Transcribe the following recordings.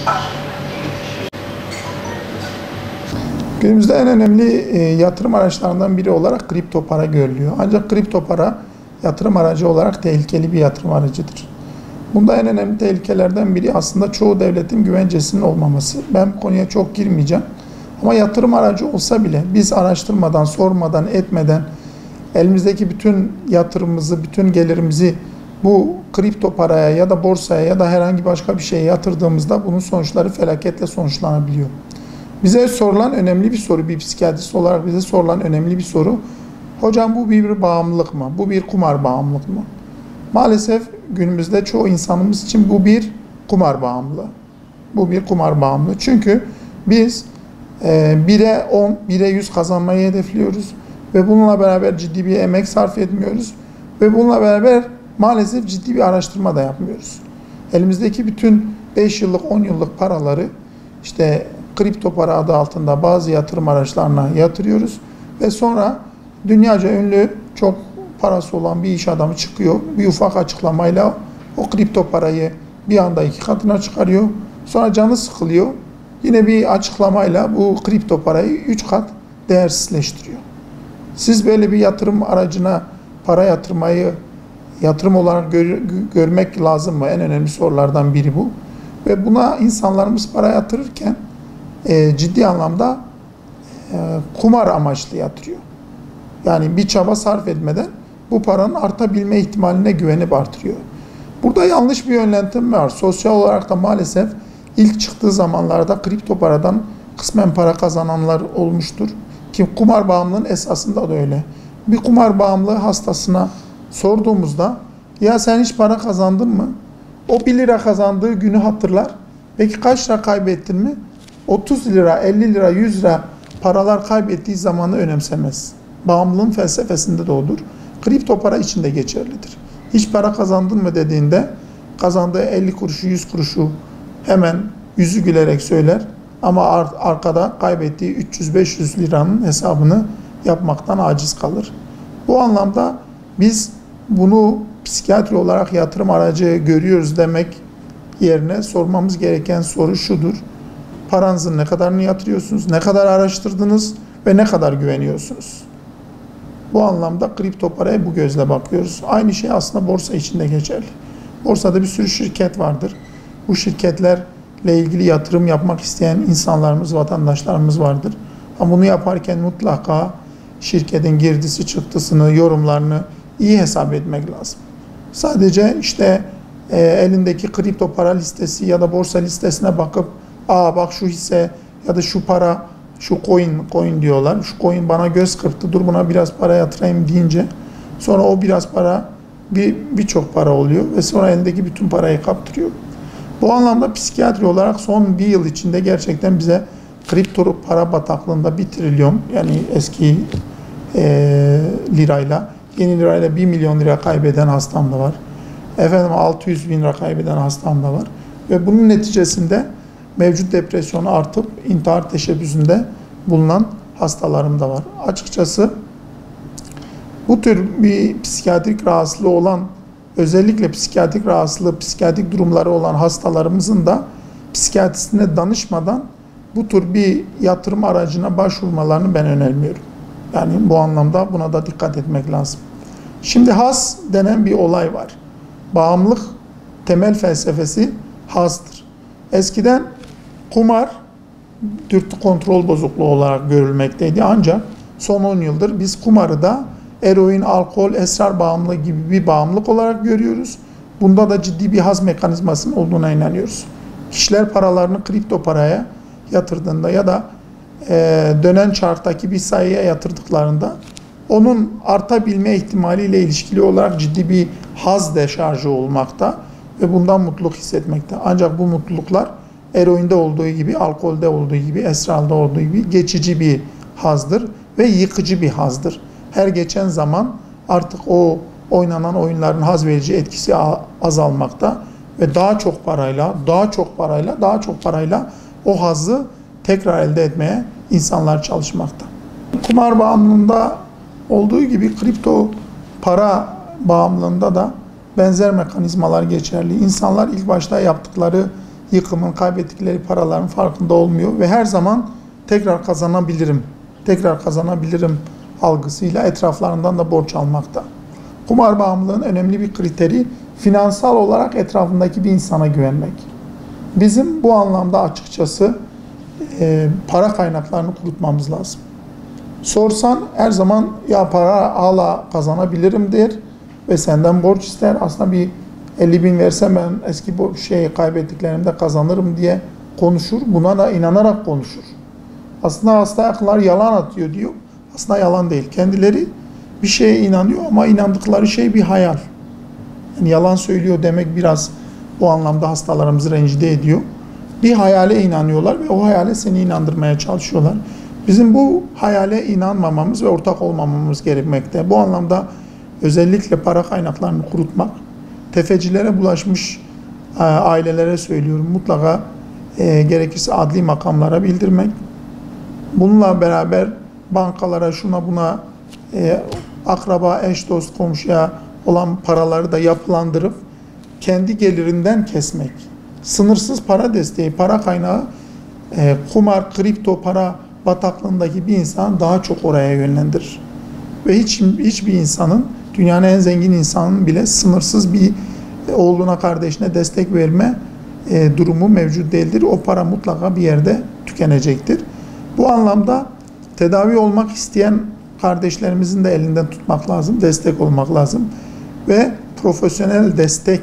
Günümüzde en önemli yatırım araçlarından biri olarak kripto para görülüyor. Ancak kripto para yatırım aracı olarak tehlikeli bir yatırım aracıdır. Bunda en önemli tehlikelerden biri aslında çoğu devletin güvencesinin olmaması. Ben bu konuya çok girmeyeceğim. Ama yatırım aracı olsa bile biz araştırmadan, sormadan, etmeden elimizdeki bütün yatırımımızı, bütün gelirimizi bu kripto paraya ya da borsaya ya da herhangi başka bir şeye yatırdığımızda bunun sonuçları felaketle sonuçlanabiliyor. Bize sorulan önemli bir soru, bir psikiyatrist olarak bize sorulan önemli bir soru. Hocam bu bir bağımlılık mı? Bu bir kumar bağımlılık mı? Maalesef günümüzde çoğu insanımız için bu bir kumar bağımlılığı. Bu bir kumar bağımlılığı. Çünkü biz 1'e 10, 1'e 100 kazanmayı hedefliyoruz. Ve bununla beraber ciddi bir emek sarf etmiyoruz. Ve bununla beraber maalesef ciddi bir araştırma da yapmıyoruz. Elimizdeki bütün 5 yıllık, 10 yıllık paraları işte kripto para adı altında bazı yatırım araçlarına yatırıyoruz. Ve sonra dünyaca ünlü çok parası olan bir iş adamı çıkıyor. Bir ufak açıklamayla o kripto parayı bir anda 2 katına çıkarıyor. Sonra canı sıkılıyor. Yine bir açıklamayla bu kripto parayı 3 kat değersizleştiriyor. Siz böyle bir yatırım aracına para yatırmayı yatırım olarak görmek lazım mı? En önemli sorulardan biri bu. Ve buna insanlarımız para yatırırken ciddi anlamda kumar amaçlı yatırıyor. Yani bir çaba sarf etmeden bu paranın artabilme ihtimaline güvenip artırıyor. Burada yanlış bir yönetim var. Sosyal olarak da maalesef ilk çıktığı zamanlarda kripto paradan kısmen para kazananlar olmuştur. Ki kumar bağımlılığının esasında da öyle. Bir kumar bağımlılığı hastasına sorduğumuzda ya sen hiç para kazandın mı? O 1 lira kazandığı günü hatırlar. Peki kaç lira kaybettin mi? 30 lira, 50 lira, 100 lira paralar kaybettiği zamanı önemsemez. Bağımlılığın felsefesinde de odur. Kripto para için de geçerlidir. Hiç para kazandın mı dediğinde kazandığı 50 kuruşu, 100 kuruşu hemen yüzü gülerek söyler. Ama arkada kaybettiği 300-500 liranın hesabını yapmaktan aciz kalır. Bu anlamda biz bunu psikiyatri olarak yatırım aracı görüyoruz demek yerine sormamız gereken soru şudur. Paranızın ne kadarını yatırıyorsunuz, ne kadar araştırdınız ve ne kadar güveniyorsunuz? Bu anlamda kripto paraya bu gözle bakıyoruz. Aynı şey aslında borsa için de geçerli. Borsada bir sürü şirket vardır. Bu şirketlerle ilgili yatırım yapmak isteyen insanlarımız, vatandaşlarımız vardır. Ama bunu yaparken mutlaka şirketin girdisi çıktısını, yorumlarını iyi hesap etmek lazım. Sadece işte elindeki kripto para listesi ya da borsa listesine bakıp bak şu hisse ya da şu para, şu coin diyorlar. Şu coin bana göz kırptı. Dur buna biraz para yatırayım deyince sonra o biraz para birçok para oluyor ve sonra elindeki bütün parayı kaptırıyor. Bu anlamda psikiyatri olarak son bir yıl içinde gerçekten bize kripto para bataklığında 1 trilyon yani eski lirayla yeni lirayla 1 milyon lira kaybeden hastam da var. 600 bin lira kaybeden hastam da var. Ve bunun neticesinde mevcut depresyonu artıp intihar teşebbüsünde bulunan hastalarım da var. Açıkçası bu tür bir psikiyatrik rahatsızlığı olan, özellikle psikiyatrik rahatsızlığı, psikiyatrik durumları olan hastalarımızın da psikiyatristine danışmadan bu tür bir yatırım aracına başvurmalarını ben önermiyorum. Yani bu anlamda buna da dikkat etmek lazım. Şimdi haz denen bir olay var. Bağımlılık temel felsefesi hazdır. Eskiden kumar dürtü kontrol bozukluğu olarak görülmekteydi. Ancak son 10 yıldır biz kumarı da eroin, alkol, esrar bağımlılığı gibi bir bağımlılık olarak görüyoruz. Bunda da ciddi bir haz mekanizmasının olduğuna inanıyoruz. Kişiler paralarını kripto paraya yatırdığında ya da dönen çarktaki bir sayıya yatırdıklarında onun artabilme ihtimaliyle ilişkili olarak ciddi bir haz deşarjı olmakta ve bundan mutluluk hissetmekte. Ancak bu mutluluklar eroinde olduğu gibi, alkolde olduğu gibi, esrarda olduğu gibi geçici bir hazdır ve yıkıcı bir hazdır. Her geçen zaman artık o oynanan oyunların haz verici etkisi azalmakta ve daha çok parayla o hazzı tekrar elde etmeye insanlar çalışmakta. Kumar bağımlılığında olduğu gibi kripto para bağımlılığında da benzer mekanizmalar geçerli. İnsanlar ilk başta yaptıkları yıkımın, kaybettikleri paraların farkında olmuyor ve her zaman tekrar kazanabilirim, tekrar kazanabilirim algısıyla etraflarından da borç almakta. Kumar bağımlılığının önemli bir kriteri finansal olarak etrafındaki bir insana güvenmek. Bizim bu anlamda açıkçası para kaynaklarını kurutmamız lazım. Sorsan her zaman ya para hala kazanabilirim der ve senden borç ister. Aslında bir 50 bin versem ben eski kaybettiklerimde kazanırım diye konuşur. Buna da inanarak konuşur. Aslında hasta akıllar yalan atıyor diyor. Aslında yalan değil. Kendileri bir şeye inanıyor ama inandıkları şey bir hayal. Yani yalan söylüyor demek biraz bu anlamda hastalarımızı rencide ediyor. Bir hayale inanıyorlar ve o hayale seni inandırmaya çalışıyorlar. Bizim bu hayale inanmamamız ve ortak olmamamız gerekmekte. Bu anlamda özellikle para kaynaklarını kurutmak, tefecilere bulaşmış ailelere söylüyorum, mutlaka gerekirse adli makamlara bildirmek. Bununla beraber bankalara, şuna buna, akraba, eş, dost, komşuya olan paraları da yapılandırıp kendi gelirinden kesmek. Sınırsız para desteği, para kaynağı, kumar, kripto para bataklığındaki bir insan daha çok oraya yönlendirir. Ve hiçbir insanın, dünyanın en zengin insanın bile sınırsız bir oğluna, kardeşine destek verme durumu mevcut değildir. O para mutlaka bir yerde tükenecektir. Bu anlamda tedavi olmak isteyen kardeşlerimizin de elinden tutmak lazım, destek olmak lazım ve profesyonel destek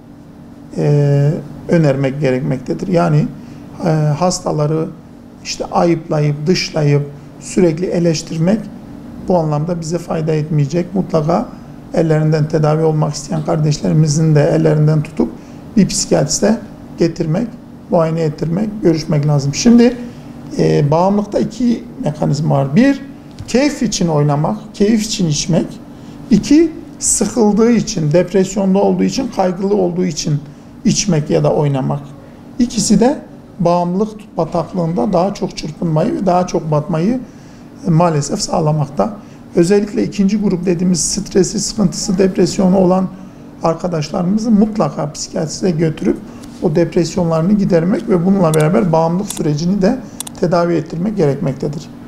önermek gerekmektedir. Yani hastaları işte ayıplayıp, dışlayıp, sürekli eleştirmek bu anlamda bize fayda etmeyecek. Mutlaka ellerinden tedavi olmak isteyen kardeşlerimizin de ellerinden tutup bir psikiyatriste getirmek, muayene ettirmek, görüşmek lazım. Şimdi bağımlılıkta iki mekanizma var. Bir, keyif için oynamak, keyif için içmek. İki, sıkıldığı için, depresyonda olduğu için, kaygılı olduğu için içmek ya da oynamak. İkisi de bağımlılık bataklığında daha çok çırpınmayı ve daha çok batmayı maalesef sağlamakta. Özellikle ikinci grup dediğimiz stresi, sıkıntısı, depresyonu olan arkadaşlarımızı mutlaka psikiyatriste götürüp o depresyonlarını gidermek ve bununla beraber bağımlılık sürecini de tedavi ettirmek gerekmektedir.